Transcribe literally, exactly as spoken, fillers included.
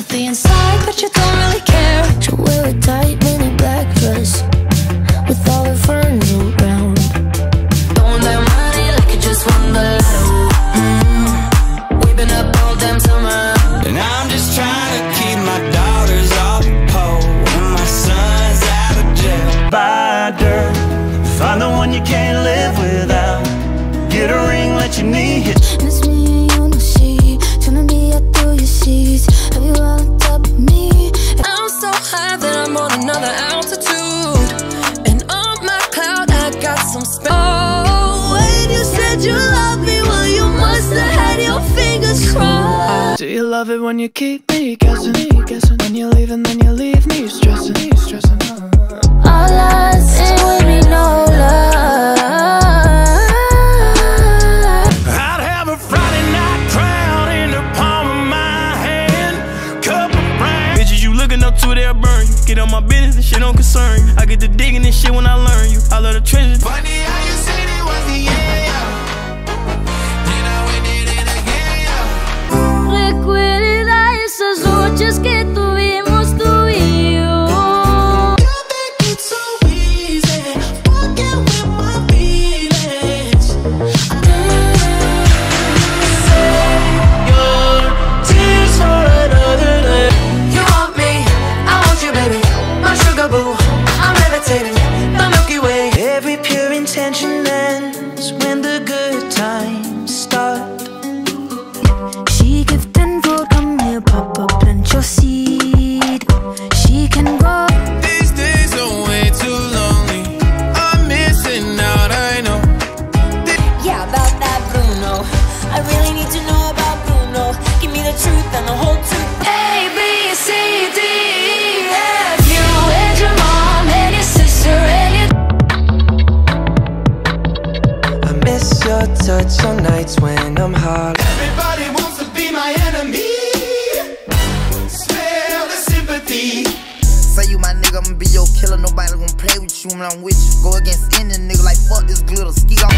sympathy inside, but you don't really care. She wear a tight mini black dress with all her friends around, throwing that money like you just won the lotto. Mm-hmm. We've been up all damn summer, and I'm just trying to keep my daughters off the pole and my sons out of jail. Buy dirt, find the one you can't live without. Get a ring, let your knee hit. And it's me and you on the sheet, turning me up through your sheets. Have you all on top of me? And I'm so high that I'm on another altitude, and on my cloud I got some space. Oh, when you said you love me, well you must have had your fingers crossed. Do you love it when you keep me guessing, me guessing? When you leave and then you leave me stressing, me stressing. All I see with me no love. I'd have a Friday night crown in the palm of my hand. Couple brands, bitches you looking up to, they'll burn you. Get on my business, this shit don't concern you. I get to digging this shit when I learn you. I love the trenches. Funny how you said it was the end, yeah. Then I went did it again, yeah. Recuerda esas noches que tuvimos tú y yo. Intention ends when the good times start. She gift and food, come here, pop up, plant your seed. She can go. These days are way too lonely. I'm missing out, I know. Yeah, about that Bruno. I really need to know about Bruno. Give me the truth and the whole truth. A, B, C, D, E, F. You and your mom and your sister and your Miss your touch on nights when I'm hot. Everybody wants to be my enemy. Smell the sympathy. Say you my nigga, I'ma be your killer. Nobody gonna play with you when I'm with you. Go against any nigga like fuck this glitter. Ski